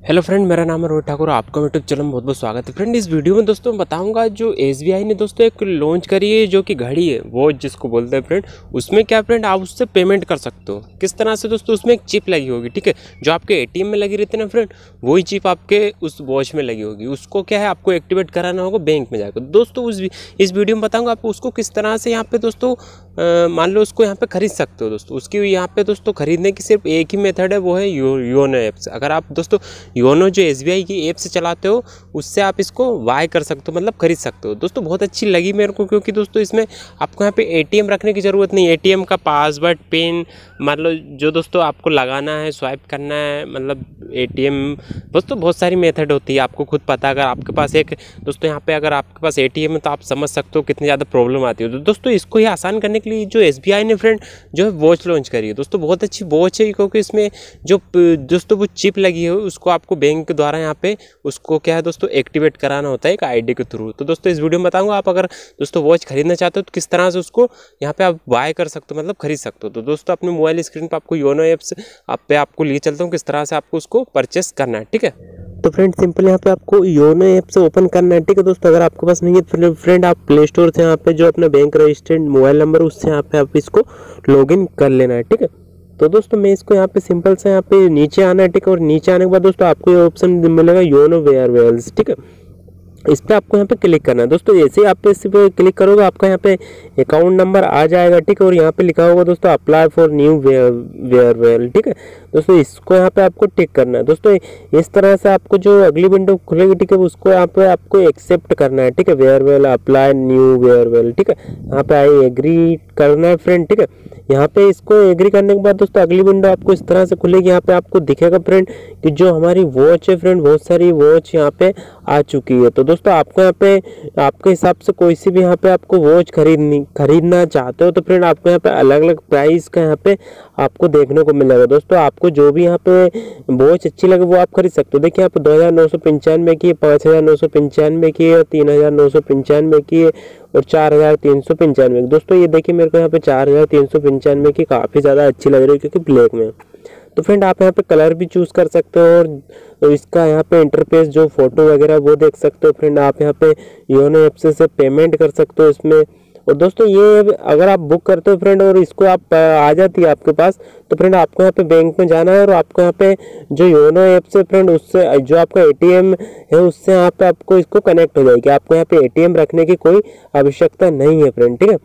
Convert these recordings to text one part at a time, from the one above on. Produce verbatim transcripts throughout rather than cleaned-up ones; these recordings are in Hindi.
हेलो फ्रेंड, मेरा नाम है रोहित ठाकुर। आपका यूट्यूब चैनल में बहुत बहुत स्वागत है। फ्रेंड, इस वीडियो में दोस्तों मैं बताऊंगा जो एसबीआई ने दोस्तों एक लॉन्च करी है जो कि घड़ी है, वो जिसको बोलते हैं फ्रेंड। उसमें क्या फ्रेंड, आप उससे पेमेंट कर सकते हो। किस तरह से दोस्तों, उसमें एक चिप लगी होगी, ठीक है, जो आपके एटीएम में लगी रहती है ना फ्रेंड, वही चिप आपके उस वॉच में लगी होगी। उसको क्या है, आपको एक्टिवेट कराना होगा बैंक में जाकर। दोस्तों उस इस वीडियो में बताऊँगा आपको उसको किस तरह से यहाँ पे दोस्तों मान लो उसको यहाँ पे खरीद सकते हो। दोस्तों उसकी यहाँ पे दोस्तों खरीदने की सिर्फ एक ही मेथड है, वो है यो, योनो ऐप से। अगर आप दोस्तों योनो जो एसबीआई की ऐप से चलाते हो, उससे आप इसको बाय कर सकते हो, मतलब खरीद सकते हो। दोस्तों बहुत अच्छी लगी मेरे को, क्योंकि दोस्तों इसमें आपको यहाँ पे एटीएम रखने की ज़रूरत नहीं। एटीएम का पासवर्ड पिन मान लो जो दोस्तों आपको लगाना है, स्वाइप करना है, मतलब एटीएम दोस्तों बहुत सारी मेथड होती है, आपको खुद पता। अगर आपके पास एक दोस्तों यहाँ पे अगर आपके पास एटीएम है तो आप समझ सकते हो कितनी ज़्यादा प्रॉब्लम आती है। तो दोस्तों इसको ये आसान करने के लिए जो एसबीआई ने फ्रेंड जो है वॉच लॉन्च करी है। दोस्तों बहुत अच्छी वॉच है, क्योंकि इसमें जो दोस्तों वो चिप लगी है उसको आपको बैंक के द्वारा यहाँ पे उसको क्या है दोस्तों एक्टिवेट कराना होता है एक आईडी के थ्रू। तो दोस्तों इस वीडियो में बताऊंगा, आप अगर दोस्तों वॉच खरीदना चाहते हो तो किस तरह से उसको यहाँ पे आप बाय कर सकते हो, मतलब खरीद सकते हो। तो दोस्तों अपने मोबाइल स्क्रीन पर आपको योनो ऐप्स आप पे आपको लिए चलता हूँ किस तरह से आपको उसको परचेस करना है, ठीक है। तो फ्रेंड सिंपल यहाँ पे आपको योनो ऐप से ओपन करना है, ठीक है दोस्तों। अगर आपके पास नहीं है फ्रेंड, आप प्ले स्टोर से यहाँ पे जो अपना बैंक रजिस्टर्ड मोबाइल नंबर उससे यहाँ पे आप इसको लॉगिन कर लेना है, ठीक है। तो दोस्तों मैं इसको यहाँ पे सिंपल से यहाँ पे नीचे आना है, ठीक है। और नीचे आने के बाद दोस्तों आपको ये ऑप्शन मिलेगा योनो वेयरवेल्स, ठीक है। इस पर आपको यहाँ पे क्लिक करना है दोस्तों। जैसे ही आप पे इस पर क्लिक करोगे आपका यहाँ पे अकाउंट नंबर आ जाएगा, ठीक है। और यहाँ पे लिखा होगा दोस्तों अप्लाई फॉर न्यू वेयरवेल, ठीक है दोस्तों। इसको यहाँ पे आपको टिक करना है दोस्तों। इस तरह से आपको जो अगली विंडो खुलेगी, ठीक है, उसको यहाँ पे आपको एक्सेप्ट करना है, ठीक है। वेयरवेल अप्लाई न्यू वेयरवेल, ठीक है। यहाँ पे आई एग्री करना है फ्रेंड, ठीक है। यहाँ पे इसको एग्री करने के बाद दोस्तों अगली विंडो आपको इस तरह से खुलेगी। यहाँ पे आपको दिखेगा फ्रेंड कि जो हमारी वॉच है फ्रेंड, बहुत सारी वॉच यहाँ पे आ चुकी है। तो दोस्तों आपको यहाँ पे आपके हिसाब से कोई सी भी यहाँ पे आपको वॉच खरीदनी खरीदना चाहते हो तो फ्रेंड आपको यहाँ पे अलग अलग प्राइस का यहाँ पे आपको देखने को मिलेगा। दोस्तों आपको जो भी यहाँ पे वॉच अच्छी लगे वो आप खरीद सकते हो। देखिए यहाँ पे दो हज़ार नौ सौ पंचानवे की है, पाँच हज़ार नौ सौ पंचानवे की है, तीन हज़ार नौ सौ पंचानवे की है और चार हज़ार तीन सौ पंचानवे। दोस्तों ये देखिए मेरे को यहाँ पे चार हज़ार तीन सौ पंचानवे की काफ़ी ज़्यादा अच्छी लग रही है, क्योंकि ब्लैक में। तो फ्रेंड आप यहाँ पे कलर भी चूज़ कर सकते हो और इसका यहाँ पे इंटरफेस जो फोटो वगैरह वो देख सकते हो फ्रेंड। आप यहाँ पे योनो ऐप से, से पेमेंट कर सकते हो इसमें। और दोस्तों ये अगर आप बुक करते हो फ्रेंड और इसको आप आ जाती है आपके पास, तो फ्रेंड आपको यहाँ पे बैंक में जाना है और आपको यहाँ पे जो योनो ऐप से फ्रेंड उससे जो आपका एटीएम है उससे यहाँ पे आपको इसको कनेक्ट हो जाएगी। आपको यहाँ पे एटीएम रखने की कोई आवश्यकता नहीं है फ्रेंड, ठीक है।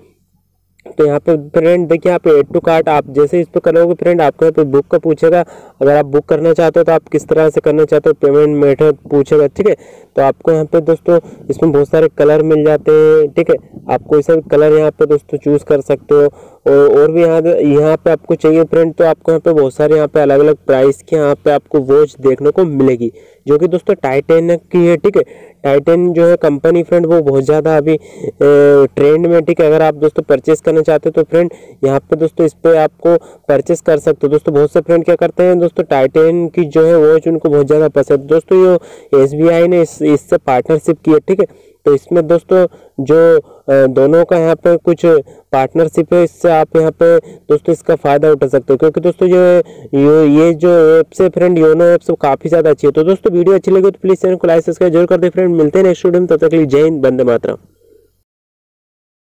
तो यहाँ पे फ्रेंड देखिए यहाँ पे एड टू कार्ट आप जैसे इस पर करोगे फ्रेंड आपको यहाँ पे बुक का पूछेगा। अगर आप बुक करना चाहते हो तो आप किस तरह से करना चाहते हो, पेमेंट मेथड पूछेगा, ठीक है। तो आपको यहाँ पे दोस्तों इसमें बहुत सारे कलर मिल जाते हैं, ठीक है। आप कोई सा भी कलर यहाँ पे दोस्तों चूज कर सकते हो। और और भी यहाँ यहाँ पे आपको चाहिए फ्रेंड तो आपको यहाँ पे बहुत सारे यहाँ पे अलग अलग प्राइस के यहाँ पे आपको वॉच देखने को मिलेगी, जो कि दोस्तों टाइटेन की है, ठीक है। टाइटेन जो है कंपनी फ्रेंड वो बहुत ज़्यादा अभी ट्रेंड में, ठीक है। अगर आप दोस्तों परचेस करना चाहते हो तो फ्रेंड यहाँ पे दोस्तों इस पर आपको परचेस कर सकते हो। दोस्तों बहुत से फ्रेंड क्या करते हैं दोस्तों, टाइटेन की जो है वॉच उनको बहुत ज़्यादा पसंद। दोस्तों ये एसबीआई ने इस, इससे पार्टनरशिप की है, ठीक है। तो इसमें दोस्तों जो दोनों का यहाँ पे कुछ पार्टनरशिप है, इससे आप यहाँ पे दोस्तों इसका फ़ायदा उठा सकते हो, क्योंकि दोस्तों जो ये ये जो ऐप से फ्रेंड योनो ऐप से काफ़ी ज़्यादा अच्छी है। तो दोस्तों वीडियो अच्छी लगी तो प्लीज़ चैनल को लाइक सब्सक्राइब जरूर कर दे फ्रेंड। मिलते हैं नेक्स्ट वीडियो में, तब तक के लिए जय हिंद, वंदे मातरम।